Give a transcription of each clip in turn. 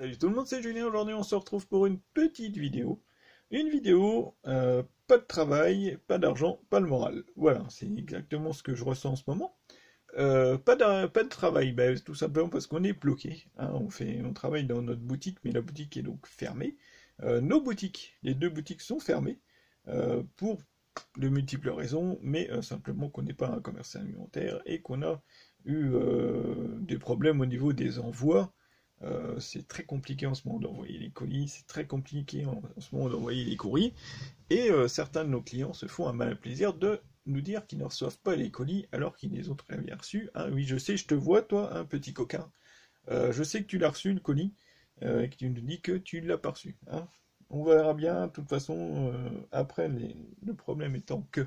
Salut tout le monde, c'est Julien. Aujourd'hui, on se retrouve pour une petite vidéo. Une vidéo, pas de travail, pas d'argent, pas le moral. Voilà, c'est exactement ce que je ressens en ce moment. Pas de travail, ben, tout simplement parce qu'on est bloqué. Hein, on travaille dans notre boutique, mais la boutique est donc fermée. Nos boutiques, les deux boutiques sont fermées pour de multiples raisons, mais simplement qu'on n'est pas un commerce alimentaire et qu'on a eu des problèmes au niveau des envois. C'est très compliqué en ce moment d'envoyer les colis, c'est très compliqué en ce moment d'envoyer les courriers, et certains de nos clients se font un malin plaisir de nous dire qu'ils ne reçoivent pas les colis alors qu'ils les ont très bien reçus. Ah oui, je sais, je te vois, toi, un petit coquin. Je sais que tu l'as reçu, le colis, et que tu nous dis que tu l'as pas reçu. Hein. On verra bien, de toute façon, après, le problème étant que,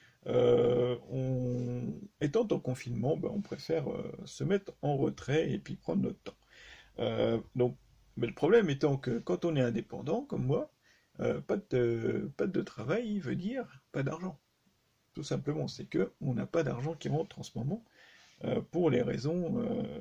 étant en confinement, ben, on préfère se mettre en retrait et puis prendre notre temps. Donc, mais le problème étant que quand on est indépendant, comme moi, pas de travail veut dire pas d'argent. Tout simplement, c'est que on n'a pas d'argent qui rentre en ce moment pour les raisons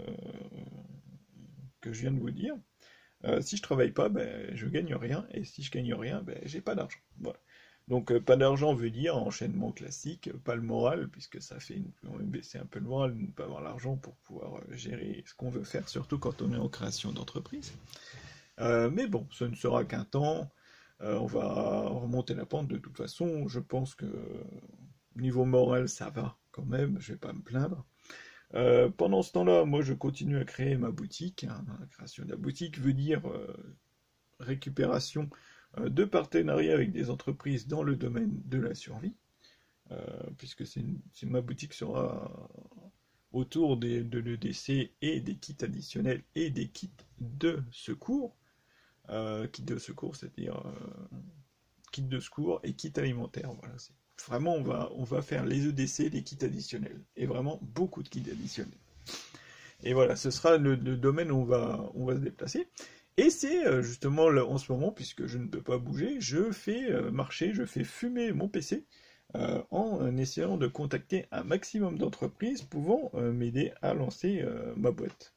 que je viens de vous dire. Si je travaille pas, ben, je gagne rien, et si je gagne rien, ben, j'ai pas d'argent. Voilà. Donc pas d'argent veut dire enchaînement classique, pas le moral, puisque ça fait baisser un peu le moral de ne pas avoir l'argent pour pouvoir gérer ce qu'on veut faire, surtout quand on est en création d'entreprise. Mais bon, ce ne sera qu'un temps. On va remonter la pente de toute façon. Je pense que niveau moral, ça va quand même. Je vais pas me plaindre. Pendant ce temps-là, moi, je continue à créer ma boutique. Hein. La création de la boutique veut dire récupération de partenariats avec des entreprises dans le domaine de la survie, puisque ma boutique sera autour de l'EDC et des kits additionnels et des kits de secours. Kit de secours, c'est-à-dire kit de secours et kit alimentaire. Voilà, vraiment, on va faire les EDC, les kits additionnels, et vraiment beaucoup de kits additionnels. Et voilà, ce sera le domaine où on va se déplacer. Et c'est justement là, en ce moment, puisque je ne peux pas bouger, je fais marcher, je fais fumer mon PC en essayant de contacter un maximum d'entreprises pouvant m'aider à lancer ma boîte.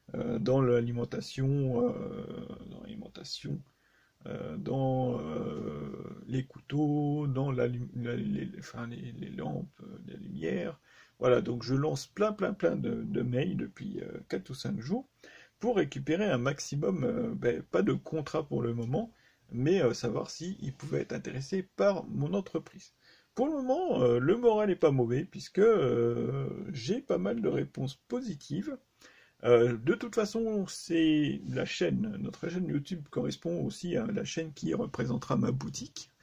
Dans l'alimentation, dans les couteaux, dans les lampes, les lumières. Voilà, donc je lance plein de mails depuis 4 ou 5 jours pour récupérer un maximum, pas de contrat pour le moment, mais savoir s'ils pouvaient être intéressés par mon entreprise. Pour le moment, le moral n'est pas mauvais puisque j'ai pas mal de réponses positives. De toute façon, c'est notre chaîne YouTube correspond aussi à la chaîne qui représentera ma boutique.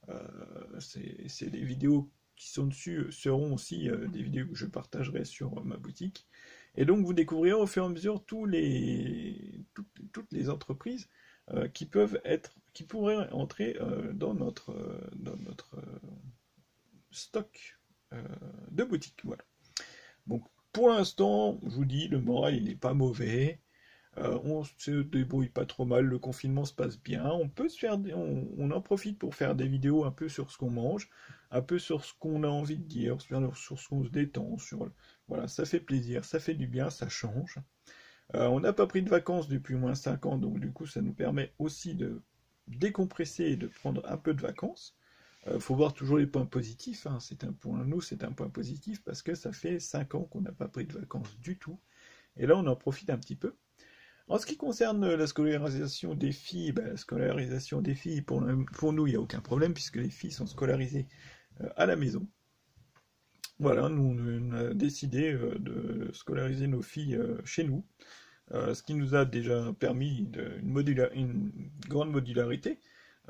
Les vidéos qui sont dessus seront aussi des vidéos que je partagerai sur ma boutique. Et donc vous découvrirez au fur et à mesure toutes les entreprises qui pourraient entrer dans notre stock de boutique. Voilà. Donc pour l'instant, je vous dis, le moral il n'est pas mauvais. On se débrouille pas trop mal, le confinement se passe bien. On en profite pour faire des vidéos un peu sur ce qu'on mange, un peu sur ce qu'on a envie de dire, sur ce qu'on se détend, voilà, ça fait plaisir, ça fait du bien, ça change. On n'a pas pris de vacances depuis au moins 5 ans, donc du coup ça nous permet aussi de décompresser et de prendre un peu de vacances. Faut voir toujours les points positifs, hein. Pour nous, c'est un point positif parce que ça fait 5 ans qu'on n'a pas pris de vacances du tout. Et là, on en profite un petit peu. En ce qui concerne la scolarisation des filles, la scolarisation des filles, pour nous, il n'y a aucun problème puisque les filles sont scolarisées à la maison. Voilà, nous, on a décidé de scolariser nos filles chez nous, ce qui nous a déjà permis une grande modularité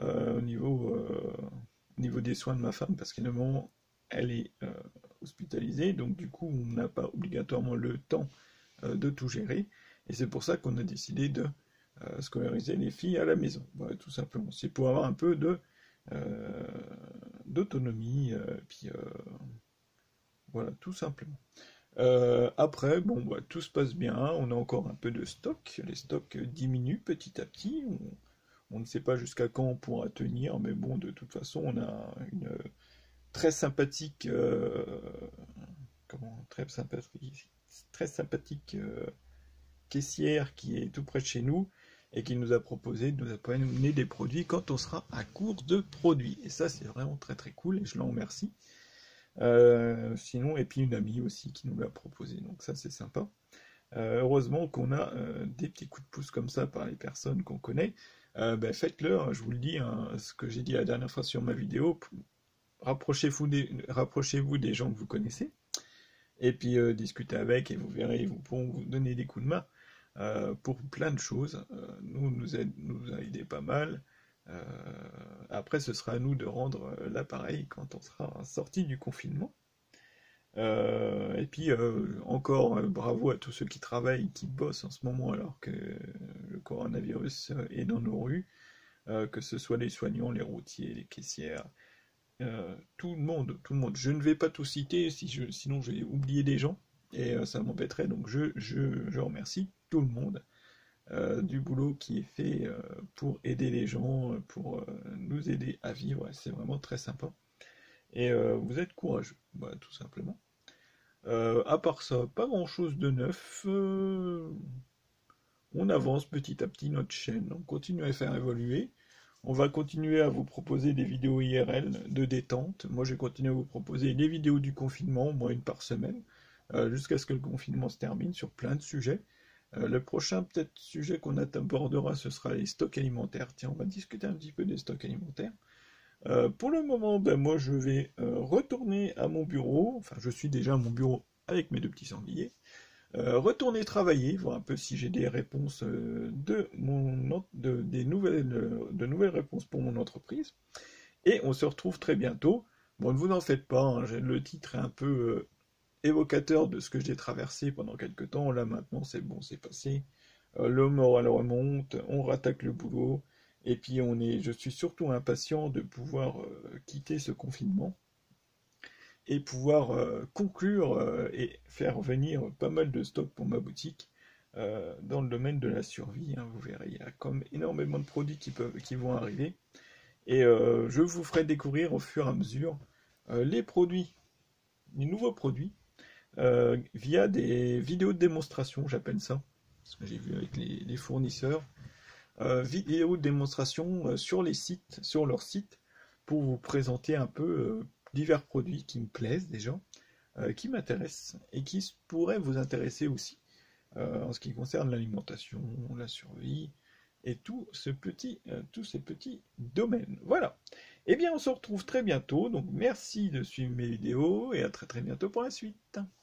au niveau des soins de ma femme, parce qu'à un moment, elle est hospitalisée, donc du coup, on n'a pas obligatoirement le temps de tout gérer, et c'est pour ça qu'on a décidé de scolariser les filles à la maison. Voilà, tout simplement. C'est pour avoir un peu d'autonomie, puis voilà, tout simplement. Après, bon, tout se passe bien, on a encore un peu de stock, les stocks diminuent petit à petit, on ne sait pas jusqu'à quand on pourra tenir, mais bon, de toute façon, on a une très sympathique, très sympathique caissière qui est tout près de chez nous, et qui nous a proposé de nous amener des produits quand on sera à court de produits. Et ça, c'est vraiment très très cool et je l'en remercie. Sinon, et puis une amie aussi qui nous l'a proposé, donc ça c'est sympa. Heureusement qu'on a des petits coups de pouce comme ça par les personnes qu'on connaît. Ben, faites-le, hein, je vous le dis, hein, ce que j'ai dit la dernière fois sur ma vidéo, rapprochez-vous des gens que vous connaissez, et puis discutez avec, et vous verrez, ils pourront vous donner des coups de main pour plein de choses. Nous a aidé pas mal. Après, ce sera à nous de rendre l'appareil quand on sera sorti du confinement. Et puis encore bravo à tous ceux qui travaillent, qui bossent en ce moment alors que le coronavirus est dans nos rues, que ce soit les soignants, les routiers, les caissières, tout le monde, tout le monde. Je ne vais pas tout citer, sinon je vais oublier des gens et ça m'embêterait. Donc je remercie tout le monde du boulot qui est fait pour aider les gens, pour nous aider à vivre. C'est vraiment très sympa. Et vous êtes courageux, voilà, tout simplement. À part ça, pas grand chose de neuf. On avance petit à petit notre chaîne, on continue à faire évoluer. On va continuer à vous proposer des vidéos IRL de détente. Moi, je vais continuer à vous proposer les vidéos du confinement, moi une par semaine, jusqu'à ce que le confinement se termine sur plein de sujets. Le prochain peut-être sujet qu'on abordera, ce sera les stocks alimentaires. Tiens, on va discuter un petit peu des stocks alimentaires. Pour le moment, ben, moi je vais retourner à mon bureau, enfin je suis déjà à mon bureau avec mes deux petits sangliers, retourner travailler, voir un peu si j'ai des réponses de nouvelles réponses pour mon entreprise, et on se retrouve très bientôt. Bon, ne vous en faites pas, hein, le titre est un peu évocateur de ce que j'ai traversé pendant quelques temps. Là maintenant c'est bon, c'est passé, le moral remonte, on rattaque le boulot. Et puis je suis surtout impatient de pouvoir quitter ce confinement et pouvoir conclure et faire venir pas mal de stocks pour ma boutique dans le domaine de la survie. Hein, vous verrez, il y a comme énormément de produits qui vont arriver. Et je vous ferai découvrir au fur et à mesure les nouveaux produits, via des vidéos de démonstration, j'appelle ça, ce que j'ai vu avec les fournisseurs. Vidéos de démonstration sur leur site, pour vous présenter un peu divers produits qui me plaisent déjà, qui m'intéressent et qui pourraient vous intéresser aussi en ce qui concerne l'alimentation, la survie et tous ces petits domaines. Voilà. Eh bien, on se retrouve très bientôt. Donc, merci de suivre mes vidéos et à très très bientôt pour la suite.